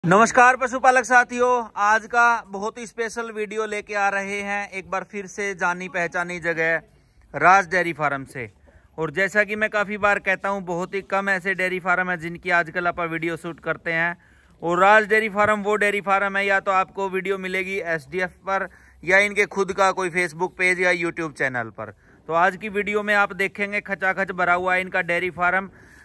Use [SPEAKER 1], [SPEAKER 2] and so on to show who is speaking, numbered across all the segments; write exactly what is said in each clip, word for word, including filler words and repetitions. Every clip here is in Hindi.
[SPEAKER 1] नमस्कार पशुपालक साथियों, आज का बहुत ही स्पेशल वीडियो लेके आ रहे हैं एक बार फिर से जानी पहचानी जगह राज डेयरी फार्म से। और जैसा कि मैं काफ़ी बार कहता हूं, बहुत ही कम ऐसे डेयरी फार्म है जिनकी आजकल आप वीडियो शूट करते हैं। और राज डेयरी फार्म वो डेयरी फार्म है, या तो आपको वीडियो मिलेगी एसडीएफ पर या इनके खुद का कोई फेसबुक पेज या यूट्यूब चैनल पर। तो आज की वीडियो में आप देखेंगे खचाखच भरा हुआ है इनका डेयरी फार्म।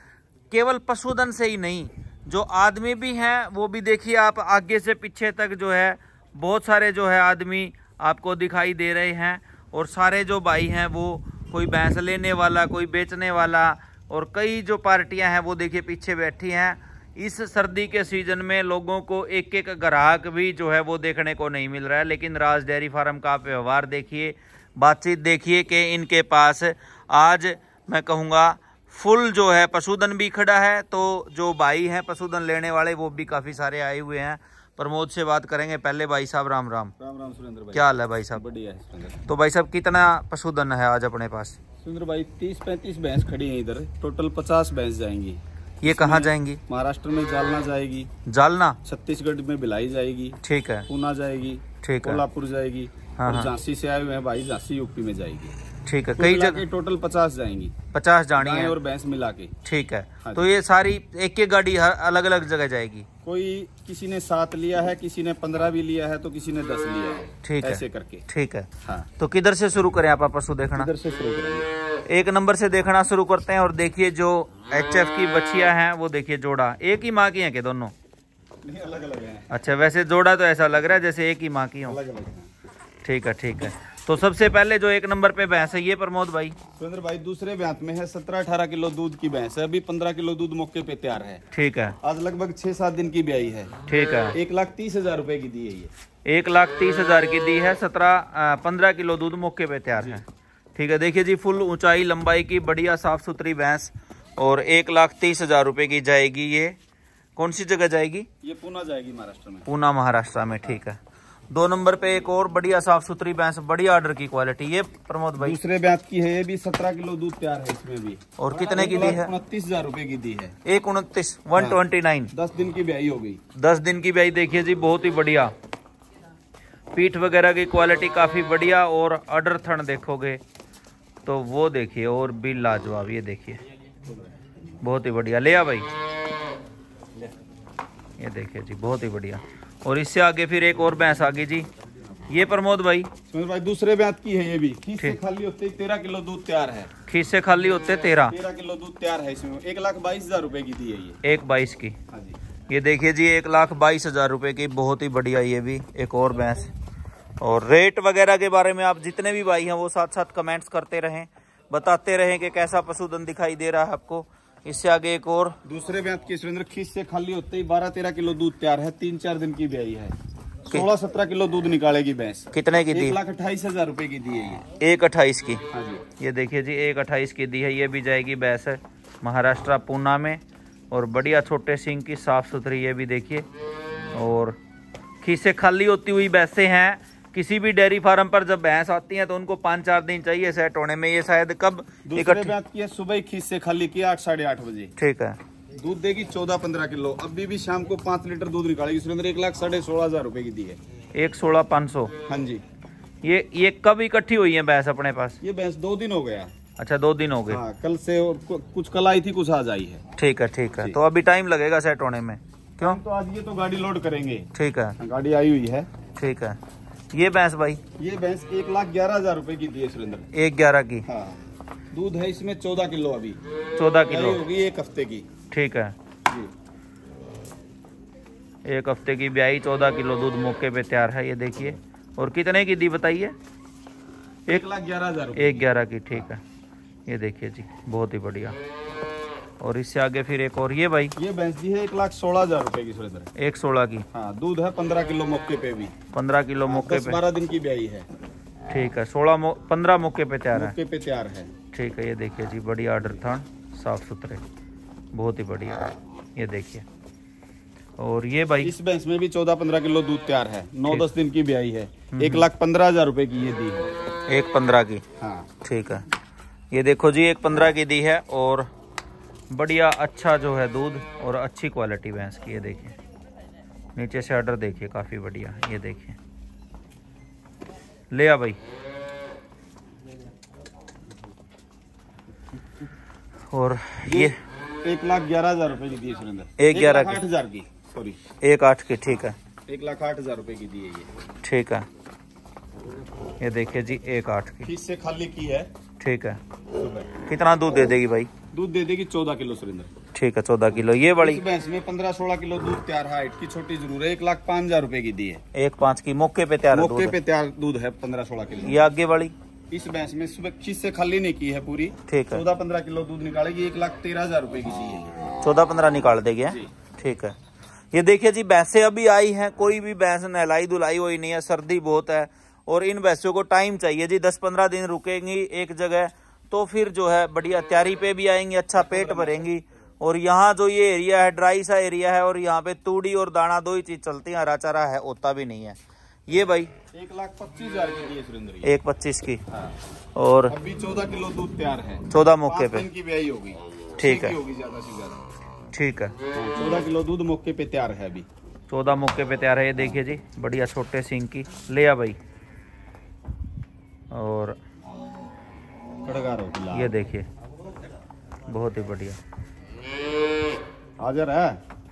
[SPEAKER 1] केवल पशुधन से ही नहीं, जो आदमी भी हैं वो भी देखिए आप, आगे से पीछे तक जो है बहुत सारे जो है आदमी आपको दिखाई दे रहे हैं। और सारे जो भाई हैं वो कोई भैंस लेने वाला, कोई बेचने वाला, और कई जो पार्टियां हैं वो देखिए पीछे बैठी हैं। इस सर्दी के सीजन में लोगों को एक एक ग्राहक भी जो है वो देखने को नहीं मिल रहा है, लेकिन राज डेयरी फार्म का व्यवहार देखिए, बातचीत देखिए कि इनके पास आज मैं कहूँगा फुल जो है पशुधन भी खड़ा है। तो जो भाई हैं पशुधन लेने वाले वो भी काफी सारे आए हुए हैं। प्रमोद से बात करेंगे पहले। भाई साहब राम राम।
[SPEAKER 2] राम राम सुरेंद्र भाई,
[SPEAKER 1] क्या हाल है भाई साहब?
[SPEAKER 2] बढ़िया है सुरेंद्र।
[SPEAKER 1] तो भाई साहब कितना पशुधन है आज अपने पास?
[SPEAKER 2] सुरेंद्र भाई तीस पैंतीस भैंस खड़ी हैं इधर, टोटल पचास भैंस जाएंगी।
[SPEAKER 1] ये कहाँ जाएंगी?
[SPEAKER 2] महाराष्ट्र में जालना जाएगी,
[SPEAKER 1] जालना,
[SPEAKER 2] छत्तीसगढ़ में भिलाई जाएगी,
[SPEAKER 1] ठीक है,
[SPEAKER 2] पूना जाएगी,
[SPEAKER 1] ठीक है,
[SPEAKER 2] कोल्हापुर जाएगी,
[SPEAKER 1] हाँ,
[SPEAKER 2] और
[SPEAKER 1] हाँ।
[SPEAKER 2] झांसी से आए हुए हैं भाई, झांसी यूपी में जाएगी।
[SPEAKER 1] ठीक है, कई जगह
[SPEAKER 2] टोटल पचास जाएंगी,
[SPEAKER 1] पचास जानी है
[SPEAKER 2] और भैंस मिला के।
[SPEAKER 1] ठीक है,
[SPEAKER 2] हाँ
[SPEAKER 1] तो ये सारी एक एक गाड़ी हर अलग अलग जगह जाएगी।
[SPEAKER 2] कोई किसी ने सात लिया है, किसी ने पंद्रह भी लिया है, तो किसी ने दस लिया है,
[SPEAKER 1] ठीक है,
[SPEAKER 2] ऐसे करके।
[SPEAKER 1] ठीक है,
[SPEAKER 2] हाँ।
[SPEAKER 1] तो किधर से शुरू करें आप पशु देखना?
[SPEAKER 2] इधर से शुरू करेंगे,
[SPEAKER 1] एक नंबर से देखना शुरू करते हैं। और देखिए जो एचएफ की बच्चियां हैं वो देखिए, जोड़ा एक ही माँ की हैं कि दोनों?
[SPEAKER 2] नहीं, अलग अलग है।
[SPEAKER 1] अच्छा, वैसे जोड़ा तो ऐसा लग रहा है जैसे एक ही माँ की हो।
[SPEAKER 2] अलग अलग है।
[SPEAKER 1] ठीक है, ठीक है। तो सबसे पहले जो एक नंबर पे भैंस है ये प्रमोद भाई?
[SPEAKER 2] सुरेंद्र भाई दूसरे ब्यात में है, सत्रह अठारह किलो दूध की भैंस है, अभी पंद्रह किलो दूध मौके पे तैयार है।
[SPEAKER 1] ठीक है,
[SPEAKER 2] आज लगभग छह सात दिन की ब्याई है।
[SPEAKER 1] ठीक है,
[SPEAKER 2] एक लाख तीस हजार रूपए की दी है ये।
[SPEAKER 1] एक लाख तीस हजार की दी है, सत्रह पंद्रह किलो दूध मौके पे तैयार है। ठीक है, देखिए जी फुल ऊंचाई लंबाई की बढ़िया साफ सुथरी भैंस, और एक लाख तीस हजार रुपए की जाएगी। ये कौन सी जगह जाएगी?
[SPEAKER 2] ये पूना जाएगी, महाराष्ट्र में।
[SPEAKER 1] पूना महाराष्ट्र में, ठीक है। दो नंबर पे एक और बढ़िया साफ सुथरी भैंस, बढ़िया ऑर्डर की क्वालिटी, ये प्रमोद भाई
[SPEAKER 2] दूसरे ब्यात की है, ये भी सत्रह किलो दूध तैयार है इसमें भी।
[SPEAKER 1] और कितने की दी है?
[SPEAKER 2] उनतीस हजार रूपए की दी है।
[SPEAKER 1] एक उनतीस, वन ट्वेंटी नाइन।
[SPEAKER 2] दस दिन की ब्याई हो गई।
[SPEAKER 1] दस दिन की ब्याई देखिए जी, बहुत ही बढ़िया पीठ वगैरह की क्वालिटी काफी बढ़िया। और ऑर्डर थन देखोगे तो वो देखिए और भी लाजवाब, ये देखिए बहुत ही बढ़िया। ले आ भाई, ये देखिए जी बहुत ही बढ़िया। और इससे आगे फिर एक और भैंस आ गई जी, ये प्रमोद भाई?
[SPEAKER 2] सुरेंद्र भाई दूसरे ब्यात की है ये भी, खींच से खाली होते तेरह किलो दूध तैयार है।
[SPEAKER 1] खींच से खाली होते तेरह
[SPEAKER 2] तेरह किलो दूध तैयार है इसमें। एक लाख बाईस हजार रूपए की दी है ये।
[SPEAKER 1] एक बाईस की।
[SPEAKER 2] हाँ जी,
[SPEAKER 1] ये देखिए जी एक लाख बाईस हजार रुपए की, बहुत ही बढ़िया ये भी एक और भैंस। और रेट वगैरह के बारे में आप जितने भी भाई हैं वो साथ साथ कमेंट्स करते रहें, बताते रहें कि कैसा पशुधन दिखाई दे रहा है आपको। इससे आगे एक और
[SPEAKER 2] दूसरे ब्यात की सुरेंद्र, खींच से खाली होते ही बारह तेरह किलो दूध तैयार है, तीन चार दिन की ब्याई है, सोलह सत्रह किलो दूध निकालेगी भैंस।
[SPEAKER 1] कितने की दी?
[SPEAKER 2] एक लाख अट्ठाईस हजार रूपए की दी है ये।
[SPEAKER 1] एक अट्ठाईस की।
[SPEAKER 2] हाँ जी,
[SPEAKER 1] ये देखिए जी एक अट्ठाईस की दी है, ये भी जाएगी भैंस महाराष्ट्र पूना में। और बढ़िया छोटे सिंग की साफ सुथरी, ये भी देखिए। और खीसे खाली होती हुई भैंसें हैं। किसी भी डेयरी फार्म पर जब भैंस आती हैं तो उनको पाँच चार दिन चाहिए सेट होने में। ये शायद कब
[SPEAKER 2] दूसरे ब्यात की है, सुबह ही खींच से खाली किया आठ साढ़े आठ बजे।
[SPEAKER 1] ठीक है,
[SPEAKER 2] दूध देगी चौदह पंद्रह किलो, अभी भी शाम को पाँच लीटर दूध निकालेगी सुरेंद्र। एक लाख साढ़े सोलह हजार रूपए की दी है।
[SPEAKER 1] एक सोलह पाँच सौ।
[SPEAKER 2] हाँ जी,
[SPEAKER 1] ये ये कब इकट्ठी हुई है भैंस अपने पास?
[SPEAKER 2] ये भैंस दो दिन हो गया।
[SPEAKER 1] अच्छा, दो दिन हो गए।
[SPEAKER 2] हाँ, कल से और कुछ कल आई थी, कुछ आज आई है।
[SPEAKER 1] ठीक है, ठीक है, तो अभी टाइम लगेगा सेट होने में। क्यों?
[SPEAKER 2] तो आज ये तो गाड़ी लोड करेंगे।
[SPEAKER 1] ठीक है,
[SPEAKER 2] गाड़ी आई हुई है।
[SPEAKER 1] ठीक है। ये भैंस भाई?
[SPEAKER 2] ये भैंस एक लाख ग्यारह हजार रूपए की दी है सुरेंद्र।
[SPEAKER 1] एक ग्यारह की।
[SPEAKER 2] हाँ, दूध है इसमें चौदह किलो, अभी
[SPEAKER 1] चौदह किलो
[SPEAKER 2] होगी एक हफ्ते की।
[SPEAKER 1] ठीक है
[SPEAKER 2] जी,
[SPEAKER 1] एक हफ्ते की ब्याई, चौदह किलो दूध मौके पे तैयार है, ये देखिए। और कितने की दी बताइए?
[SPEAKER 2] एक लाख ग्यारह हजार
[SPEAKER 1] एक ग्यारह की, ठीक है। ये देखिए जी बहुत ही बढ़िया। और इससे आगे फिर एक और, ये भाई?
[SPEAKER 2] ये भैंस दी है एक लाख सोलह हजार रूपए की सुरेंद्र।
[SPEAKER 1] एक सोलह की।
[SPEAKER 2] हाँ, दूध है पंद्रह किलो मौके पे भी।
[SPEAKER 1] पंद्रह किलो मौके पे,
[SPEAKER 2] बारह दिन की ब्याई है।
[SPEAKER 1] ठीक है। सोलह पंद्रह मौके पे तैयार है,
[SPEAKER 2] मौके पे तैयार है।
[SPEAKER 1] ठीक है। ये देखिए जी बढ़िया ऑर्डर था, साफ सुथरे, बहुत ही बढ़िया। ये देखिए। और ये भाई?
[SPEAKER 2] इस भैंस में भी चौदह पंद्रह किलो दूध तैयार है, नौ दस दिन की ब्याई है। एक लाख पंद्रह हजार रूपए की ये दी है।
[SPEAKER 1] एक पंद्रह की।
[SPEAKER 2] हाँ,
[SPEAKER 1] ठीक है। ये देखो जी एक पंद्रह की दी है, और बढ़िया अच्छा जो है दूध और अच्छी क्वालिटी भैंस की। ये देखिए नीचे से ऑर्डर देखिए काफी बढ़िया, ये देखिए ले आ भाई। और ये
[SPEAKER 2] एक लाख ग्यारह हजार रुपए की दी है सुरेंद्र,
[SPEAKER 1] एक ग्यारह
[SPEAKER 2] आठ हजार की, सॉरी
[SPEAKER 1] एक आठ की, ठीक है।
[SPEAKER 2] एक लाख आठ हजार रुपए की दी है ये,
[SPEAKER 1] ठीक है। ये देखिए जी एक आठ की,
[SPEAKER 2] फीस से खाली की है,
[SPEAKER 1] ठीक है।
[SPEAKER 2] सुबह
[SPEAKER 1] कितना दूध दे देगी भाई?
[SPEAKER 2] दूध दे देगी चौदह किलो सुरेंद्र।
[SPEAKER 1] ठीक है, चौदह किलो। ये बड़ी
[SPEAKER 2] इस भैंस में पंद्रह सोलह किलो दूध तैयार है, हाइट की छोटी जरूर है, एक लाख पाँच हजार रुपए की दी है।
[SPEAKER 1] एक पाँच की मौके पे तैयार है
[SPEAKER 2] मौके
[SPEAKER 1] दूध
[SPEAKER 2] पे तैयार दूध है पंद्रह सोलह किलो।
[SPEAKER 1] ये आगे वाली
[SPEAKER 2] इस भैंस में सुबह खीस से खाली नहीं की है पूरी,
[SPEAKER 1] ठीक है।
[SPEAKER 2] चौदह पंद्रह किलो दूध निकालेगी, एक लाख तेरह हजार रुपए की दी है।
[SPEAKER 1] चौदह पंद्रह निकाल देगी, ठीक है। ये देखिए जी भैंसें अभी आई हैं, कोई भी भैंस नहलाई धुलाई हुई नहीं है, सर्दी बहुत है और इन भैंसों को टाइम चाहिए जी, दस पंद्रह दिन रुकेंगी एक जगह तो फिर जो है बढ़िया तैयारी पे भी आएंगी, अच्छा पेट भरेंगी। और यहाँ जो ये एरिया है ड्राई सा एरिया है और यहाँ पे तूड़ी और दाना दो ही चीज चलती है, हरा चारा है होता भी नहीं है। ये भाई
[SPEAKER 2] एक लाख पच्चीस हजार की दी है सुरेंद्र,
[SPEAKER 1] एक पच्चीस की।
[SPEAKER 2] हाँ।
[SPEAKER 1] और
[SPEAKER 2] अभी चौदह किलो दूध तैयार है,
[SPEAKER 1] चौदह मौके पे,
[SPEAKER 2] की ब्याई होगी,
[SPEAKER 1] ठीक है,
[SPEAKER 2] होगी ज्यादा से ज्यादा,
[SPEAKER 1] ठीक है।
[SPEAKER 2] चौदह किलो दूध मौके पे तैयार है अभी,
[SPEAKER 1] चौदह मौके पे तैयार है। ये देखिए जी बढ़िया छोटे सिंग की, ले आ भाई। और ये देखिए बहुत ही बढ़िया
[SPEAKER 2] हाजिर है।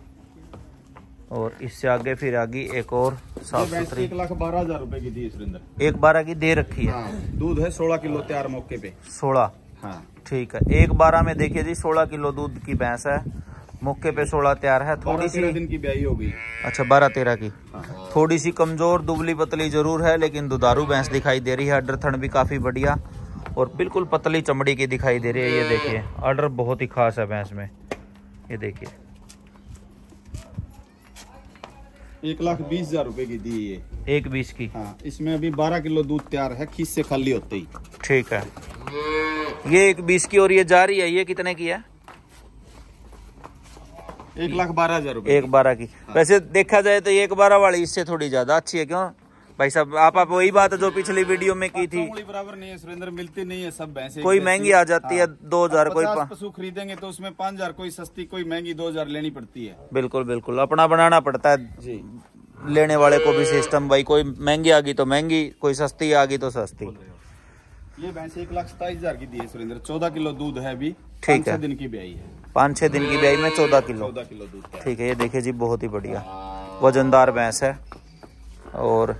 [SPEAKER 1] और इससे आगे फिर आगे एक और साफ सुथरी,
[SPEAKER 2] एक लाख बारह हजार रुपए की दी है सुरेंद्र,
[SPEAKER 1] एक बारह की दे रखी है।
[SPEAKER 2] हाँ, दूध है सोलह किलो तैयार मौके पे,
[SPEAKER 1] सोलह,
[SPEAKER 2] हाँ
[SPEAKER 1] ठीक है। एक बारह में देखिए जी सोलह किलो दूध की भैंस है, मौके पे सोलह तैयार है। थोड़ी सी
[SPEAKER 2] दिन की ब्याई होगी,
[SPEAKER 1] अच्छा बारह तेरह की,
[SPEAKER 2] हाँ।
[SPEAKER 1] थोड़ी सी कमजोर दुबली पतली जरूर है लेकिन दुधारू भैंस दिखाई दे रही है। अडर थन भी काफी बढ़िया और बिल्कुल पतली चमड़ी की दिखाई दे रही है। ये देखिए ऑर्डर बहुत ही खास है भैंस में, ये देखिए
[SPEAKER 2] एक लाख बीस हजार रुपए की दी ये,
[SPEAKER 1] एक बीस की,
[SPEAKER 2] हाँ। इसमें अभी बारह किलो दूध तैयार है, खीस से खाली होते ही,
[SPEAKER 1] ठीक है। ये एक बीस की और ये जा रही है, ये कितने की है?
[SPEAKER 2] एक लाख बारह हजार रुपए,
[SPEAKER 1] एक बारह की। हाँ। वैसे देखा जाए तो एक बारह वाली इससे थोड़ी ज्यादा अच्छी है, क्यों भाई साहब? आप आप वही बात जो पिछली वीडियो में की थी,
[SPEAKER 2] बराबर नहीं है सुरेंद्र, मिलती नहीं है सब भैंसे,
[SPEAKER 1] कोई महंगी आ जाती है दो हजार, कोई
[SPEAKER 2] पशु खरीदेंगे तो उसमें पाँच हजार, कोई सस्ती कोई महंगी दो हजार लेनी पड़ती है।
[SPEAKER 1] बिल्कुल बिल्कुल अपना बनाना पड़ता है जी, लेने वाले को भी सिस्टम भाई, कोई महंगी आ गई तो महंगी, कोई सस्ती आ गई तो सस्ती।
[SPEAKER 2] ये भैंस एक लाख सताईस हजार की दी है सुरेंद्र, चौदह किलो दूध है अभी,
[SPEAKER 1] ठीक है,
[SPEAKER 2] दिन की ब्याई है,
[SPEAKER 1] पाँच छह दिन की ब्याई में चौदह किलो,
[SPEAKER 2] चौदह किलो दूध,
[SPEAKER 1] ठीक है। ये देखिए जी बहुत ही बढ़िया वजनदार भैंस है और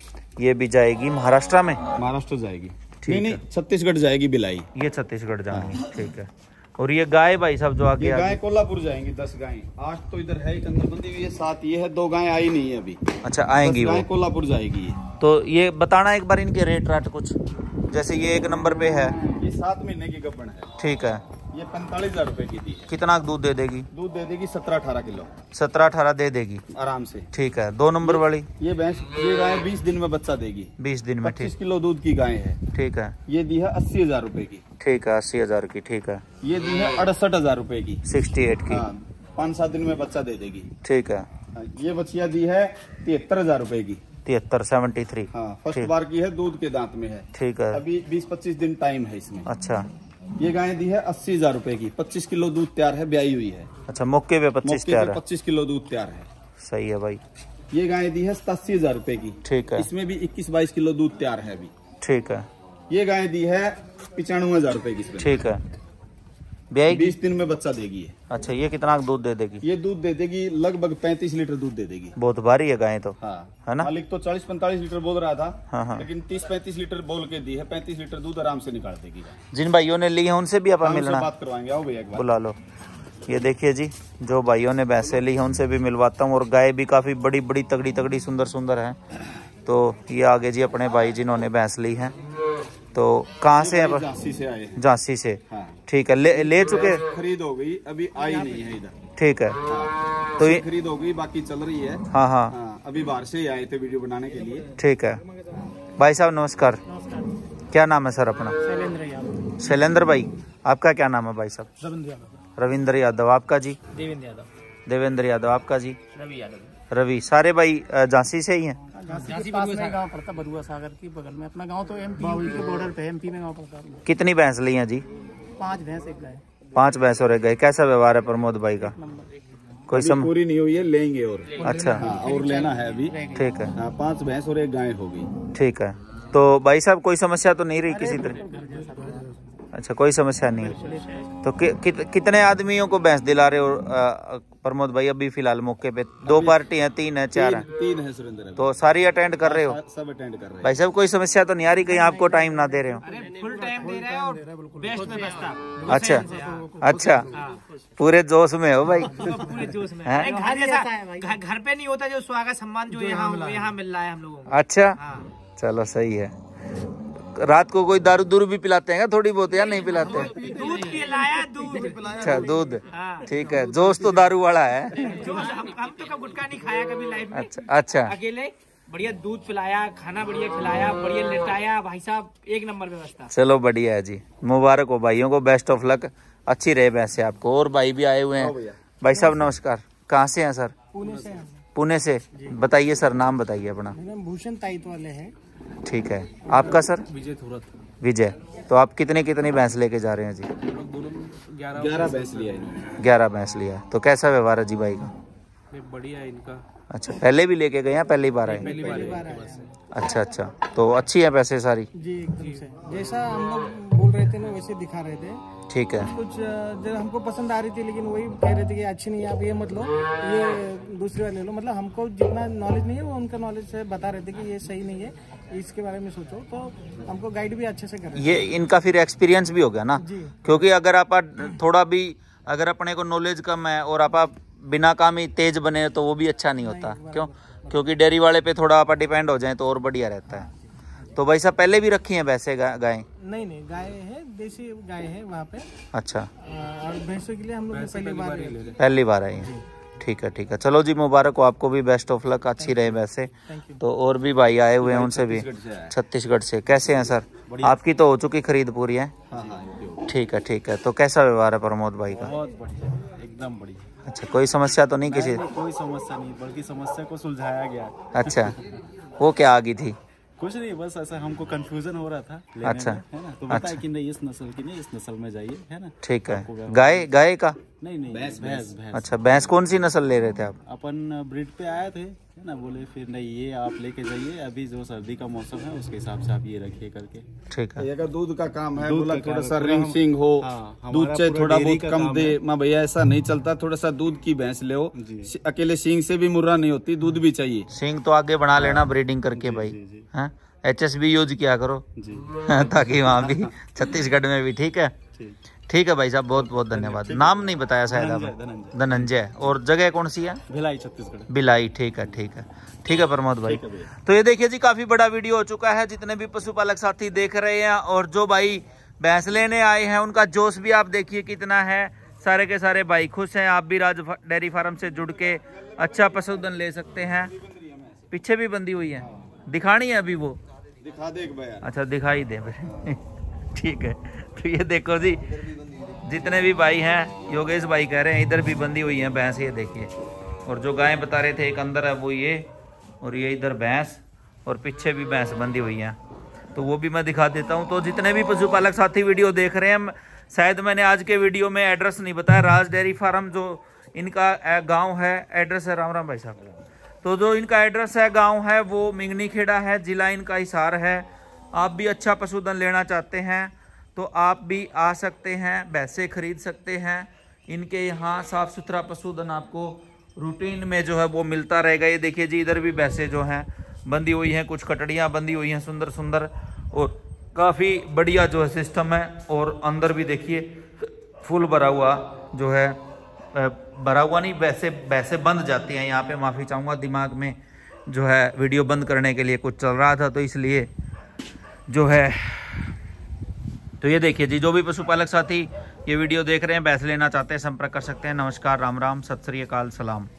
[SPEAKER 1] ये भी जाएगी महाराष्ट्र में,
[SPEAKER 2] महाराष्ट्र जाएगी,
[SPEAKER 1] नहीं
[SPEAKER 2] नहीं छत्तीसगढ़ जाएगी बिलाई,
[SPEAKER 1] ये छत्तीसगढ़ जाएंगी, ठीक है। और ये गाय भाई साहब जो आगे,
[SPEAKER 2] गाय कोल्हापुर जाएंगी, दस गाय, आठ तो इधर है कंदरबंदी हुई है, सात ये है, दो गाय आई नहीं है अभी,
[SPEAKER 1] अच्छा आएंगी वो,
[SPEAKER 2] कोल्हापुर जाएगी ये।
[SPEAKER 1] तो ये बताना एक बार इनके रेट राट कुछ, जैसे ये एक नंबर पे है,
[SPEAKER 2] ये सात महीने की गब्बन है,
[SPEAKER 1] ठीक है।
[SPEAKER 2] ये पैंतालीस हजार रुपए की दी है।
[SPEAKER 1] कितना दूध दे देगी?
[SPEAKER 2] दूध दे देगी सत्रह अठारह किलो,
[SPEAKER 1] सत्रह अठारह दे देगी
[SPEAKER 2] आराम से,
[SPEAKER 1] ठीक है। दो नंबर वाली
[SPEAKER 2] ये भैंस, ये गाय बीस दिन में बच्चा देगी,
[SPEAKER 1] बीस दिन में,
[SPEAKER 2] पच्चीस किलो दूध की गाय है,
[SPEAKER 1] ठीक है।
[SPEAKER 2] ये दी है अस्सी हजार रूपए की,
[SPEAKER 1] ठीक है, अस्सी हजार की, ठीक है।
[SPEAKER 2] ये दी है अड़सठ हजार रूपए की,
[SPEAKER 1] सिक्सटी एट की,
[SPEAKER 2] हाँ, पाँच सात दिन में बच्चा दे देगी,
[SPEAKER 1] ठीक है।
[SPEAKER 2] ये बच्चिया दी है तिहत्तर हजार रूपए की,
[SPEAKER 1] तिहत्तर सेवेंटी थ्री,
[SPEAKER 2] हाँ, फर्स्ट बार की है, दूध के दांत में है,
[SPEAKER 1] ठीक है।
[SPEAKER 2] अभी बीस पच्चीस दिन टाइम है इसमें,
[SPEAKER 1] अच्छा।
[SPEAKER 2] ये गाय दी है अस्सी हजार रूपए की, पच्चीस किलो दूध तैयार है, ब्याई हुई है,
[SPEAKER 1] अच्छा मौके पे पच्चीस तैयार है,
[SPEAKER 2] पच्चीस किलो दूध तैयार है,
[SPEAKER 1] सही है भाई।
[SPEAKER 2] ये गाय दी है सतासी हजार रूपए की,
[SPEAKER 1] ठीक है।
[SPEAKER 2] इसमें भी इक्कीस बाईस किलो दूध तैयार है अभी,
[SPEAKER 1] ठीक है।
[SPEAKER 2] ये गाय दी है पिचानवे हजार रूपए की,
[SPEAKER 1] ठीक है। ब्याई
[SPEAKER 2] बीस दिन में बच्चा देगी ये।
[SPEAKER 1] अच्छा, ये कितना दूध दे देगी?
[SPEAKER 2] ये दूध दे देगी लगभग पैंतीस लीटर दूध दे देगी,
[SPEAKER 1] बहुत भारी है गाय तो,
[SPEAKER 2] हाँ,
[SPEAKER 1] है ना?
[SPEAKER 2] मालिक तो चालीस पैंतालीस लीटर बोल रहा था,
[SPEAKER 1] हाँ हाँ।
[SPEAKER 2] लेकिन तीस पैंतीस लीटर बोल के दी है, पैंतीस लीटर दूध आराम से निकाल देगी।
[SPEAKER 1] जिन भाइयों ने ली है उनसे भी आप मिलना,
[SPEAKER 2] बात करवाएंगे, आओ भैया एक बार
[SPEAKER 1] बुला लो। ये देखिए जी जो भाइयों ने भैंसे ली है उनसे भी मिलवाता हूँ। और गाय भी काफी बड़ी बड़ी तगड़ी तगड़ी सुंदर सुंदर है। तो ये आगे जी अपने भाई जिन्होंने भैंस ली है, तो कहाँ से है?
[SPEAKER 2] झांसी से आए,
[SPEAKER 1] झांसी से,
[SPEAKER 2] हाँ।
[SPEAKER 1] ठीक है। ले ले चुके,
[SPEAKER 2] खरीद हो गई, अभी आई नहीं है इधर,
[SPEAKER 1] ठीक है।
[SPEAKER 2] हाँ।
[SPEAKER 1] तो ये
[SPEAKER 2] खरीद हो गई, बाकी चल रही है,
[SPEAKER 1] हाँ हाँ,
[SPEAKER 2] हाँ, अभी बाहर से ही आए थे वीडियो बनाने के लिए,
[SPEAKER 1] ठीक है। भाई साहब नमस्कार, क्या नाम है सर अपना?
[SPEAKER 3] शैलेंद्र यादव।
[SPEAKER 1] शैलेंद्र भाई, आपका क्या नाम है भाई साहब?
[SPEAKER 3] रविंद्र यादव।
[SPEAKER 1] रविंद्र यादव। आपका जी?
[SPEAKER 3] देवेंद्र यादव।
[SPEAKER 1] देवेंद्र यादव। आपका जी?
[SPEAKER 3] रवि यादव।
[SPEAKER 1] रवि। सारे भाई झांसी से ही हैं?
[SPEAKER 3] झांसी के पास में गांव पड़ता, बरुआ सागर के बगल में। अपना गांव तो एमपी के बॉर्डर पे, एमपी में गांव पड़ता है।
[SPEAKER 1] कितनी भैंस ली हैं जी?
[SPEAKER 3] पांच भैंस एक गाय।
[SPEAKER 1] पांच भैंस और एक गाय। कैसा व्यवहार है प्रमोद भाई का? कोई सम
[SPEAKER 2] पूरी नहीं हुई है, लेंगे और
[SPEAKER 1] अच्छा
[SPEAKER 2] हाँ, और लेना है अभी।
[SPEAKER 1] ठीक है
[SPEAKER 2] हाँ, पांच भैंस और एक गाय होगी।
[SPEAKER 1] ठीक है। तो भाई साहब कोई समस्या तो नहीं रही किसी तरह? अच्छा कोई समस्या नहीं है। तो कि, कि, कितने आदमियों को भैंस दिला रहे हो अ, प्रमोद भाई अभी फिलहाल मौके पे? दो पार्टी हैं, तीन है, चार है?
[SPEAKER 2] तीन है सुरेंद्र।
[SPEAKER 1] तो सारी अटेंड कर रहे हो?
[SPEAKER 2] सब अटेंड कर रहे हैं
[SPEAKER 1] भाई साहब कोई समस्या तो नहीं आ रही कहीं आपको टाइम ना दे रहे हो?
[SPEAKER 3] फुल टाइम दे रहे हैं और बेस्ट में बसता।
[SPEAKER 1] अच्छा अच्छा, पूरे जोश में हो भाई।
[SPEAKER 3] पूरे जोश में
[SPEAKER 1] हैं?
[SPEAKER 3] घर जैसा घर पे नहीं होता जो स्वागत सम्मान जो यहाँ यहाँ मिल रहा है हम लोगों को।
[SPEAKER 1] अच्छा चलो सही है। रात को कोई दारू दूरू भी पिलाते हैं क्या थोड़ी बहुत, या नहीं पिलाते?
[SPEAKER 3] दूध पिलाया, दूध।
[SPEAKER 1] अच्छा दूध, ठीक है। जोश तो दारू वाला है।
[SPEAKER 3] जोश हम हम तो कभी गुटखा नहीं खाया कभी लाइफ में।
[SPEAKER 1] अच्छा अच्छा,
[SPEAKER 3] अकेले बढ़िया दूध पिलाया, खाना बढ़िया खिलाया, बढ़िया लेटाया, भाई साहब एक नंबर व्यवस्था।
[SPEAKER 1] चलो बढ़िया है जी, मुबारक हो भाइयों को, बेस्ट ऑफ लक, अच्छी रहे वैसे आपको। और भाई भी आए हुए हैं। भाई साहब नमस्कार, कहाँ से हैं सर?
[SPEAKER 3] पुणे से।
[SPEAKER 1] पुणे से, बताइए सर नाम बताइए अपना।
[SPEAKER 3] भूषण ताइट वाले हैं।
[SPEAKER 1] ठीक है, आपका सर?
[SPEAKER 2] विजय थोरत।
[SPEAKER 1] विजय। तो आप कितने कितनी भैंस लेके जा रहे हैं जी?
[SPEAKER 2] ग्यारह भैंस लिया इन्होंने।
[SPEAKER 1] ग्यारह भैंस लिया। तो कैसा व्यवहार है जी भाई का?
[SPEAKER 2] बढ़िया है इनका।
[SPEAKER 1] अच्छा, पहले भी लेके गए हैं, पहली बार आए?
[SPEAKER 2] पहली बार है।
[SPEAKER 1] अच्छा अच्छा, तो अच्छी है पैसे सारी?
[SPEAKER 3] जी एकदम से जैसा हम लोग बोल रहे थे ना वैसे दिखा रहे थे।
[SPEAKER 1] ठीक है।
[SPEAKER 3] कुछ जो हमको पसंद आ रही थी लेकिन वही कह रहे थे कि अच्छी नहीं है, आप ये मत लो, ये दूसरी वाले ले लो। मतलब हमको जितना नॉलेज नहीं है वो उनका नॉलेज से बता रहे थे कि ये सही नहीं है, इसके बारे में सोचो। तो हमको गाइड भी अच्छे से कर रहे थे।
[SPEAKER 1] ये इनका फिर एक्सपीरियंस भी हो गया ना?
[SPEAKER 3] जी।
[SPEAKER 1] क्योंकि अगर आप थोड़ा भी, अगर अपने को नॉलेज कम है और आप बिना काम ही तेज बने तो वो भी अच्छा नहीं होता। क्यों? क्योंकि डेयरी वाले पे थोड़ा आप डिपेंड हो जाए तो और बढ़िया रहता है। तो भाई साहब पहले भी रखी हैं वैसे गाय?
[SPEAKER 3] नहीं नहीं, गाय है, देसी गाय है वहाँ पे।
[SPEAKER 1] अच्छा,
[SPEAKER 3] और भैंसों के लिए हम लोग पहली बार
[SPEAKER 1] पहली बार आई है। ठीक है ठीक है, चलो जी मुबारक हो आपको भी, बेस्ट ऑफ लक, अच्छी रहे वैसे। तो और भी भाई आए हुए हैं, उनसे भी। छत्तीसगढ़ से। कैसे हैं सर? आपकी तो हो चुकी खरीद पूरी है? ठीक है ठीक है। तो कैसा व्यवहार है प्रमोद भाई का?
[SPEAKER 2] बहुत बढ़िया, एकदम बढ़िया।
[SPEAKER 1] अच्छा, कोई समस्या तो नहीं किसी?
[SPEAKER 2] कोई समस्या नहीं, बल्कि समस्या को सुलझाया गया।
[SPEAKER 1] अच्छा, वो क्या आ गई थी?
[SPEAKER 2] कुछ नहीं, बस ऐसा हमको कंफ्यूजन हो रहा था लेने
[SPEAKER 1] अच्छा
[SPEAKER 2] में, है ना? तो बताया कि नहीं इस नस्ल की नहीं, इस नस्ल में जाइए, है ना?
[SPEAKER 1] ठीक है। गाय गाय का?
[SPEAKER 2] नहीं नहीं, भैंस भैंस।
[SPEAKER 1] अच्छा, भैंस कौन सी नस्ल ले रहे थे आप?
[SPEAKER 2] अपन ब्रीड पे आए थे, है ना? बोले फिर नहीं ये आप लेके जाइए, अभी जो सर्दी का मौसम है उसके हिसाब से आप ये रखिए करके।
[SPEAKER 1] ठीक है।
[SPEAKER 2] ये दूध का काम है, बोला थोड़ा सा रिंग सिंग हो, दूध चाहे थोड़ा बहुत कम दे। माँ भैया ऐसा नहीं चलता, थोड़ा सा दूध की भैंस ले, अकेले सींग से भी मुर्रा नहीं होती, दूध भी चाहिए।
[SPEAKER 1] सींग तो आगे बढ़ा लेना ब्रीडिंग करके भाई, हाँ? एच एस बी यूज किया करो
[SPEAKER 2] जी।
[SPEAKER 1] ताकि वहाँ भी छत्तीसगढ़ में भी। ठीक है ठीक है भाई साहब, बहुत बहुत धन्यवाद। नाम नहीं बताया शायद आपने? धनंजय। और जगह कौन सी है? भिलाई, छत्तीसगढ़। भिलाई, ठीक है ठीक है ठीक है प्रमोद भाई। तो ये देखिए जी, काफी बड़ा वीडियो हो चुका है। जितने भी पशुपालक साथी देख रहे हैं और जो भाई भैंस लेने आए हैं, उनका जोश भी आप देखिए कितना है। सारे के सारे भाई खुश हैं। आप भी राज डेयरी फार्म से जुड़ के अच्छा पशुधन ले सकते हैं। पीछे भी बंधी हुई है, दिखानी है अभी वो?
[SPEAKER 2] दिखा दे भैया।
[SPEAKER 1] अच्छा दिखाई दे ठीक है। तो ये देखो जी, जितने भी भाई हैं, योगेश भाई कह रहे हैं इधर भी बंधी हुई है भैंस, ये देखिए। और जो गायें बता रहे थे एक अंदर है वो ये, और ये इधर भैंस, और पीछे भी भैंस बंधी हुई हैं। तो वो भी मैं दिखा देता हूँ। तो जितने भी पशुपालक साथी वीडियो देख रहे हैं, शायद मैंने आज के वीडियो में एड्रेस नहीं बताया। राज डेयरी फार्म जो इनका गाँव है, एड्रेस है, राम राम भाई साहब। तो जो इनका एड्रेस है, गांव है, वो मिंगनी खेड़ा है, जिला इनका हिसार है। आप भी अच्छा पशुधन लेना चाहते हैं तो आप भी आ सकते हैं, भैंसे खरीद सकते हैं। इनके यहाँ साफ सुथरा पशुधन आपको रूटीन में जो है वो मिलता रहेगा। ये देखिए जी, इधर भी भैंसे जो हैं बंधी हुई हैं, कुछ कटड़ियाँ बंधी हुई हैं सुंदर सुंदर, और काफ़ी बढ़िया जो है सिस्टम है। और अंदर भी देखिए फुल भरा हुआ जो है, भरा हुआ नहीं, वैसे वैसे बंद जाती हैं यहाँ पे। माफ़ी चाहूँगा, दिमाग में जो है वीडियो बंद करने के लिए कुछ चल रहा था, तो इसलिए जो है। तो ये देखिए जी, जो भी पशुपालक साथी ये वीडियो देख रहे हैं, भैंस लेना चाहते हैं, संपर्क कर सकते हैं। नमस्कार, राम राम, सत श्री अकाल, सलाम।